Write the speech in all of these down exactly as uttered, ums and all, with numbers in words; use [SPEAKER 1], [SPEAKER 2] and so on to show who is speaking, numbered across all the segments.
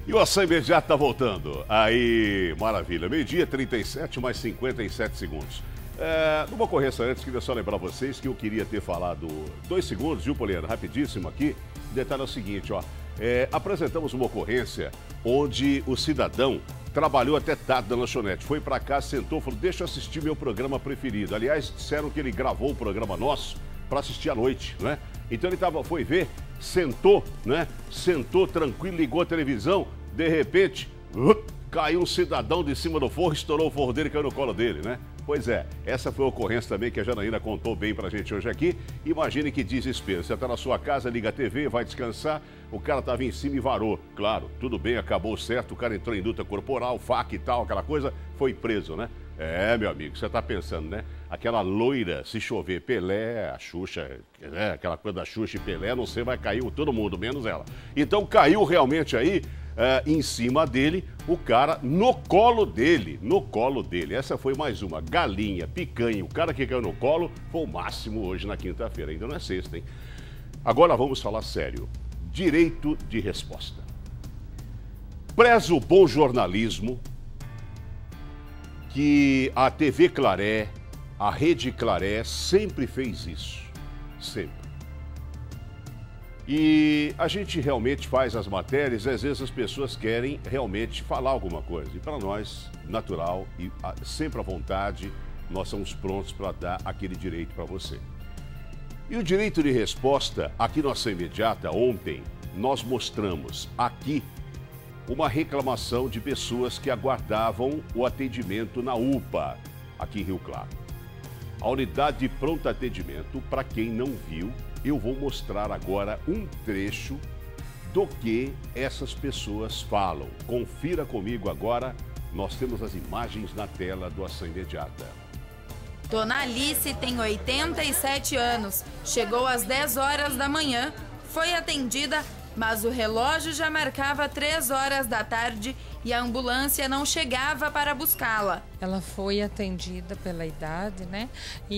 [SPEAKER 1] E o Ação Imediata está voltando. Aí, maravilha. Meio-dia, trinta e sete, mais cinquenta e sete segundos. É, numa ocorrência antes, queria só lembrar vocês que eu queria ter falado dois segundos, viu, Poliana? Rapidíssimo aqui. O detalhe é o seguinte, ó. É, apresentamos uma ocorrência onde o cidadão trabalhou até tarde na lanchonete. Foi para casa, sentou, falou, deixa eu assistir meu programa preferido. Aliás, disseram que ele gravou o programa nosso para assistir à noite, né? Então ele tava, foi ver, sentou, né? Sentou tranquilo, ligou a televisão, de repente, uh, caiu um cidadão de cima do forro, estourou o forro dele e caiu no colo dele, né? Pois é, essa foi a ocorrência também que a Janaína contou bem pra gente hoje aqui. Imagine que desespero. Você tá na sua casa, liga a T V, vai descansar, o cara tava em cima e varou. Claro, tudo bem, acabou certo, o cara entrou em luta corporal, faca e tal, aquela coisa, foi preso, né? É, meu amigo, você tá pensando, né? Aquela loira, se chover Pelé, a Xuxa, né? Aquela coisa da Xuxa e Pelé, não sei, vai cair todo mundo, menos ela. Então caiu realmente aí, uh, em cima dele, o cara no colo dele, no colo dele. Essa foi mais uma, galinha, picanha, o cara que caiu no colo foi o máximo hoje na quinta-feira, ainda não é sexta, hein? Agora vamos falar sério. Direito de resposta. Preza o bom jornalismo, que a T V Claré, a Rede Claré sempre fez isso, sempre. E a gente realmente faz as matérias e às vezes as pessoas querem realmente falar alguma coisa. E para nós, natural e sempre à vontade, nós somos prontos para dar aquele direito para você. E o direito de resposta, aqui no Ação Imediata, ontem, nós mostramos aqui uma reclamação de pessoas que aguardavam o atendimento na U P A, aqui em Rio Claro. A unidade de pronto atendimento, para quem não viu, eu vou mostrar agora um trecho do que essas pessoas falam. Confira comigo agora, nós temos as imagens na tela do Ação Imediata.
[SPEAKER 2] Dona Alice tem oitenta e sete anos, chegou às dez horas da manhã, foi atendida, mas o relógio já marcava três horas da tarde e a ambulância não chegava para buscá-la.
[SPEAKER 3] Ela foi atendida pela idade, né?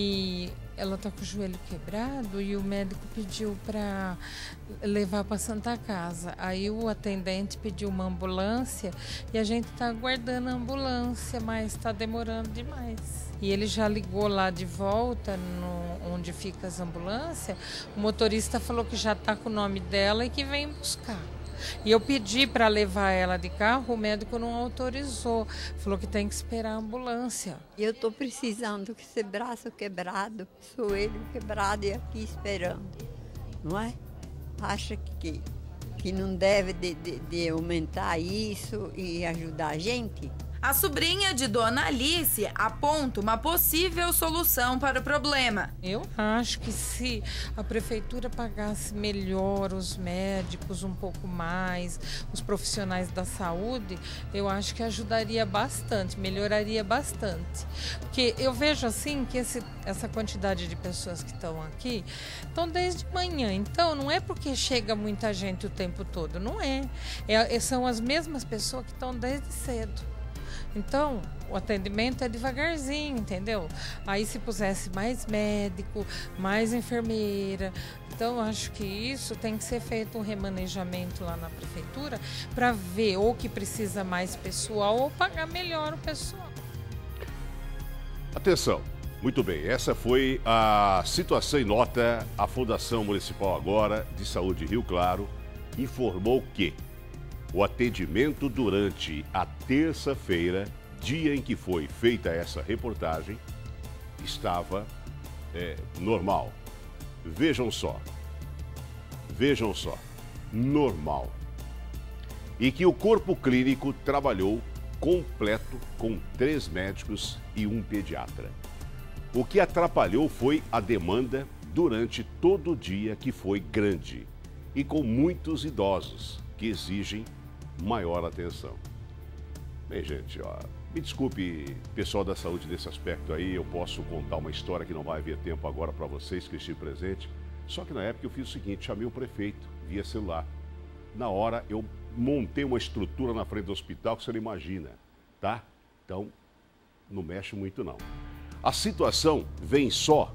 [SPEAKER 3] E ela tá com o joelho quebrado e o médico pediu para levar para Santa Casa. Aí o atendente pediu uma ambulância e a gente tá aguardando a ambulância, mas está demorando demais. E ele já ligou lá de volta, no, onde fica as ambulâncias. O motorista falou que já tá com o nome dela e que vem buscar. E eu pedi para levar ela de carro, o médico não autorizou. Falou que tem que esperar a ambulância.
[SPEAKER 4] Eu estou precisando que esse braço quebrado, joelho quebrado e aqui esperando. Não é? Acha que, que não deve de, de, de aumentar isso e ajudar a gente?
[SPEAKER 2] A sobrinha de Dona Alice aponta uma possível solução para o problema.
[SPEAKER 3] Eu acho que se a prefeitura pagasse melhor os médicos um pouco mais, os profissionais da saúde, eu acho que ajudaria bastante, melhoraria bastante. Porque eu vejo assim que esse, essa quantidade de pessoas que estão aqui estão desde manhã. Então não é porque chega muita gente o tempo todo, não é. é são as mesmas pessoas que estão desde cedo. Então, o atendimento é devagarzinho, entendeu? Aí se pusesse mais médico, mais enfermeira. Então, acho que isso tem que ser feito um remanejamento lá na prefeitura para ver ou que precisa mais pessoal ou pagar melhor o pessoal.
[SPEAKER 1] Atenção, muito bem, essa foi a situação em nota. A Fundação Municipal agora de Saúde Rio Claro informou que o atendimento durante a terça-feira, dia em que foi feita essa reportagem, estava é, normal. Vejam só, vejam só, normal. E que o corpo clínico trabalhou completo com três médicos e um pediatra. O que atrapalhou foi a demanda durante todo o dia, que foi grande e com muitos idosos que exigem maior atenção. Bem, gente, ó, me desculpe, pessoal da saúde, nesse aspecto aí, eu posso contar uma história que não vai haver tempo agora para vocês que estive presente, só que na época eu fiz o seguinte, chamei o prefeito via celular. Na hora eu montei uma estrutura na frente do hospital que você não imagina, tá? Então, não mexe muito não. A situação vem só,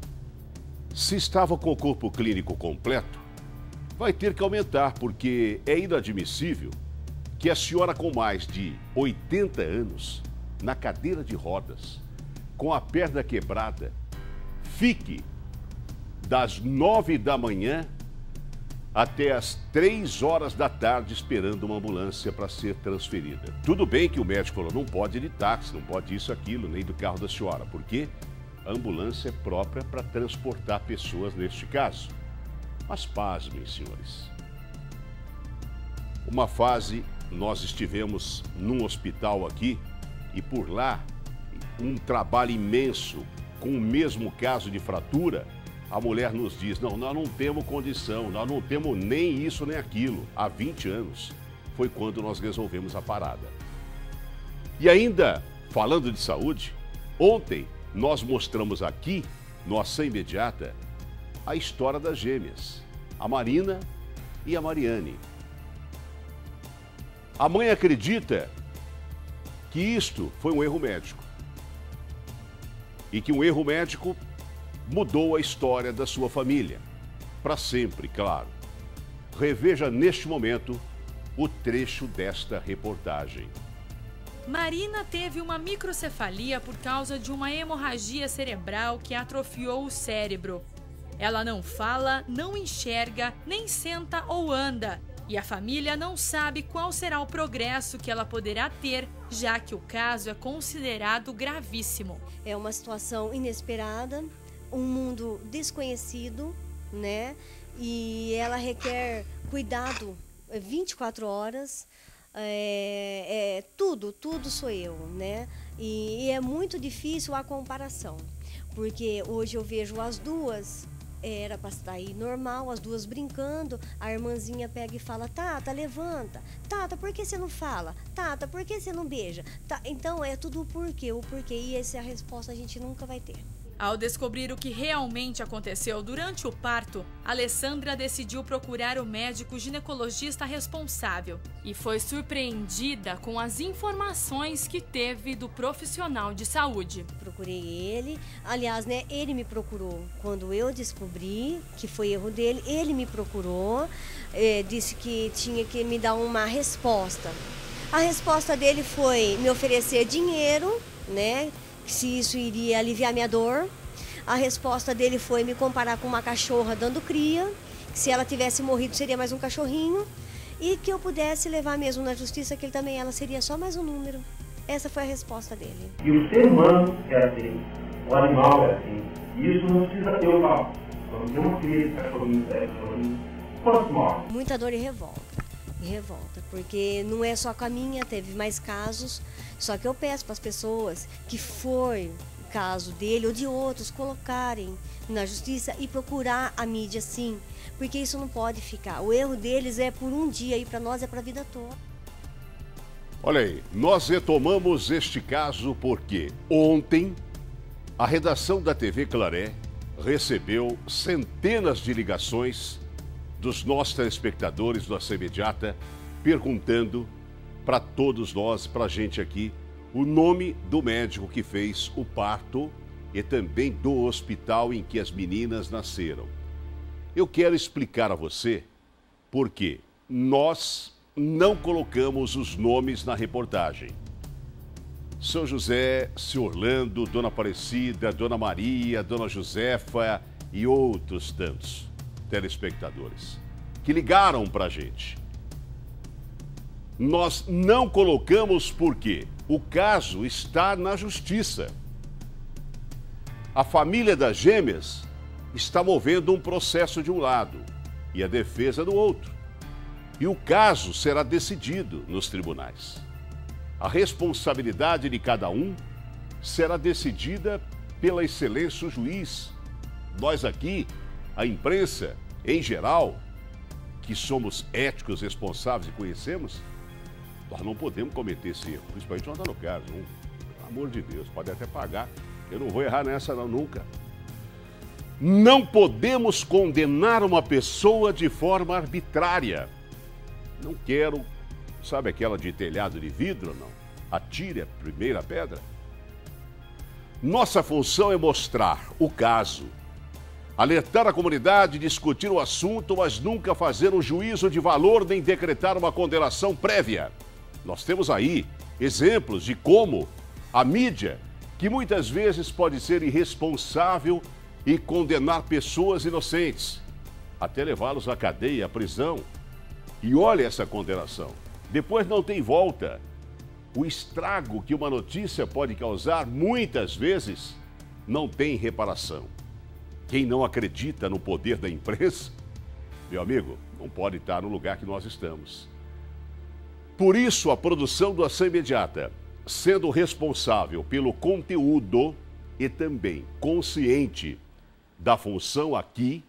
[SPEAKER 1] se estava com o corpo clínico completo, vai ter que aumentar, porque é inadmissível que a senhora com mais de oitenta anos, na cadeira de rodas, com a perna quebrada, fique das nove da manhã até as três horas da tarde esperando uma ambulância para ser transferida. Tudo bem que o médico falou, não pode ir de táxi, não pode isso, aquilo, nem do carro da senhora, porque a ambulância é própria para transportar pessoas neste caso. Mas pasmem, senhores. Uma fase, nós estivemos num hospital aqui e por lá, um trabalho imenso com o mesmo caso de fratura, a mulher nos diz, não, nós não temos condição, nós não temos nem isso nem aquilo. Há vinte anos foi quando nós resolvemos a parada. E ainda, falando de saúde, ontem nós mostramos aqui, no Ação Imediata, a história das gêmeas, a Marina e a Mariane. A mãe acredita que isto foi um erro médico e que um erro médico mudou a história da sua família, para sempre, claro. Reveja neste momento o trecho desta reportagem.
[SPEAKER 5] Marina teve uma microcefalia por causa de uma hemorragia cerebral que atrofiou o cérebro. Ela não fala, não enxerga, nem senta ou anda. E a família não sabe qual será o progresso que ela poderá ter, já que o caso é considerado gravíssimo.
[SPEAKER 6] É uma situação inesperada, um mundo desconhecido, né? E ela requer cuidado vinte e quatro horas. É, é, tudo, tudo sou eu, né? E, e é muito difícil a comparação, porque hoje eu vejo as duas, era para estar aí normal, as duas brincando, a irmãzinha pega e fala, Tata, levanta, Tata, por que você não fala? Tata, por que você não beija? Tá, então é tudo o porquê, o porquê, e essa é a resposta a gente nunca vai ter.
[SPEAKER 5] Ao descobrir o que realmente aconteceu durante o parto, Alessandra decidiu procurar o médico ginecologista responsável e foi surpreendida com as informações que teve do profissional de saúde.
[SPEAKER 6] Procurei ele, aliás, né, ele me procurou. Quando eu descobri que foi erro dele, ele me procurou, eh, disse que tinha que me dar uma resposta. A resposta dele foi me oferecer dinheiro, né? Se isso iria aliviar minha dor. A resposta dele foi me comparar com uma cachorra dando cria, que se ela tivesse morrido seria mais um cachorrinho, e que eu pudesse levar mesmo na justiça, que ele também ela seria só mais um número. Essa foi a resposta dele.
[SPEAKER 7] E o ser humano é assim, o animal é assim, e isso não precisa ter o mal. Quando tem uma cria, cachorrinho, cachorrinho, quanto morre?
[SPEAKER 6] Muita dor e revolta. E revolta, porque não é só com a minha, teve mais casos, só que eu peço para as pessoas que foi o caso dele ou de outros colocarem na justiça e procurar a mídia sim, porque isso não pode ficar. O erro deles é por um dia e para nós é para a vida toda.
[SPEAKER 1] Olha aí, nós retomamos este caso porque ontem a redação da T V Claré recebeu centenas de ligações dos nossos telespectadores do Ação Imediata, perguntando para todos nós, para a gente aqui, o nome do médico que fez o parto e também do hospital em que as meninas nasceram. Eu quero explicar a você por que nós não colocamos os nomes na reportagem. São José, Seu Orlando, Dona Aparecida, Dona Maria, Dona Josefa e outros tantos telespectadores que ligaram para a gente. Nós não colocamos porque o caso está na justiça. A família das gêmeas está movendo um processo de um lado e a defesa do outro. E o caso será decidido nos tribunais. A responsabilidade de cada um será decidida pela excelência do juiz. Nós aqui, a imprensa, em geral, que somos éticos, responsáveis e conhecemos, nós não podemos cometer esse erro, principalmente não está no caso. Não. Pelo amor de Deus, pode até pagar. Eu não vou errar nessa não, nunca. Não podemos condenar uma pessoa de forma arbitrária. Não quero, sabe aquela de telhado de vidro, não? Atire a primeira pedra. Nossa função é mostrar o caso, alertar a comunidade, discutir o assunto, mas nunca fazer um juízo de valor nem decretar uma condenação prévia. Nós temos aí exemplos de como a mídia, que muitas vezes pode ser irresponsável e condenar pessoas inocentes, até levá-los à cadeia, à prisão. E olha essa condenação. Depois não tem volta. O estrago que uma notícia pode causar, muitas vezes, não tem reparação. Quem não acredita no poder da imprensa, meu amigo, não pode estar no lugar que nós estamos. Por isso, a produção do Ação Imediata, sendo responsável pelo conteúdo e também consciente da função aqui,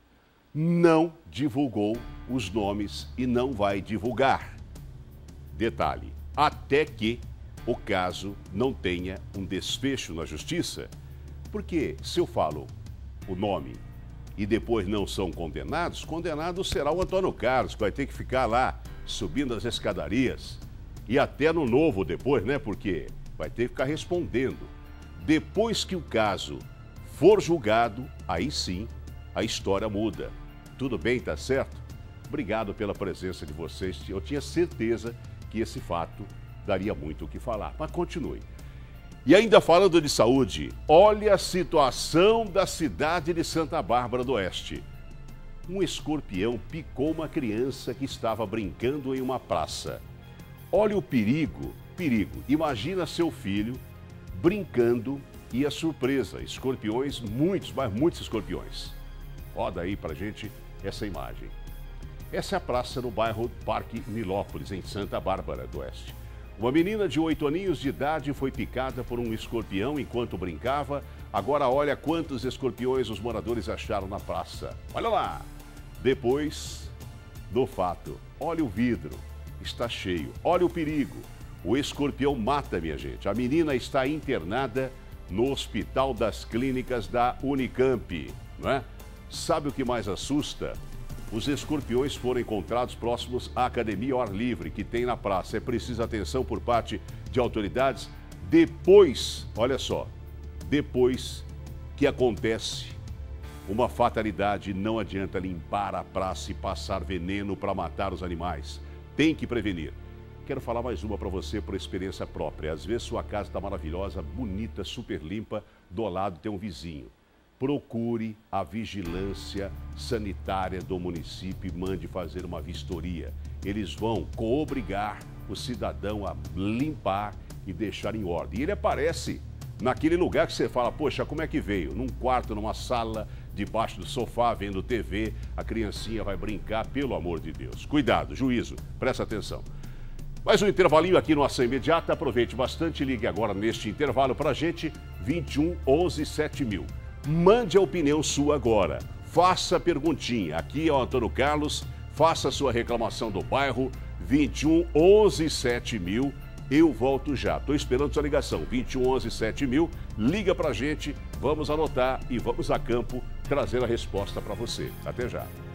[SPEAKER 1] não divulgou os nomes e não vai divulgar. Detalhe, até que o caso não tenha um desfecho na justiça. Porque se eu falo o nome e depois não são condenados, condenado será o Antônio Carlos, que vai ter que ficar lá subindo as escadarias e até no novo depois, né? Porque vai ter que ficar respondendo. Depois que o caso for julgado, aí sim a história muda. Tudo bem, tá certo? Obrigado pela presença de vocês. Eu tinha certeza que esse fato daria muito o que falar, mas continue. E ainda falando de saúde, olha a situação da cidade de Santa Bárbara do Oeste. Um escorpião picou uma criança que estava brincando em uma praça. Olha o perigo, perigo. Imagina seu filho brincando e a surpresa, escorpiões, muitos, mas muitos escorpiões. Roda aí pra gente essa imagem. Essa é a praça no bairro Parque Nilópolis, em Santa Bárbara do Oeste. Uma menina de oito aninhos de idade foi picada por um escorpião enquanto brincava. Agora olha quantos escorpiões os moradores acharam na praça. Olha lá! Depois do fato, olha o vidro, está cheio. Olha o perigo. O escorpião mata, minha gente. A menina está internada no Hospital das Clínicas da Unicamp, não é? Sabe o que mais assusta? Os escorpiões foram encontrados próximos à academia ao ar livre que tem na praça. É preciso atenção por parte de autoridades. Depois, olha só, depois que acontece uma fatalidade, não adianta limpar a praça e passar veneno para matar os animais. Tem que prevenir. Quero falar mais uma para você por experiência própria. Às vezes sua casa está maravilhosa, bonita, super limpa, do lado tem um vizinho. Procure a vigilância sanitária do município e mande fazer uma vistoria. Eles vão obrigar o cidadão a limpar e deixar em ordem. E ele aparece naquele lugar que você fala, poxa, como é que veio? Num quarto, numa sala, debaixo do sofá, vendo T V, a criancinha vai brincar, pelo amor de Deus. Cuidado, juízo, presta atenção. Mais um intervalinho aqui no Ação Imediata, aproveite bastante e ligue agora neste intervalo para a gente, vinte e um, onze, sete mil. Mande a opinião sua agora, faça a perguntinha, aqui é o Antônio Carlos, faça a sua reclamação do bairro, vinte e um, onze, sete mil, eu volto já, estou esperando sua ligação, vinte e um, onze, sete mil, liga pra gente, vamos anotar e vamos a campo trazer a resposta para você. Até já.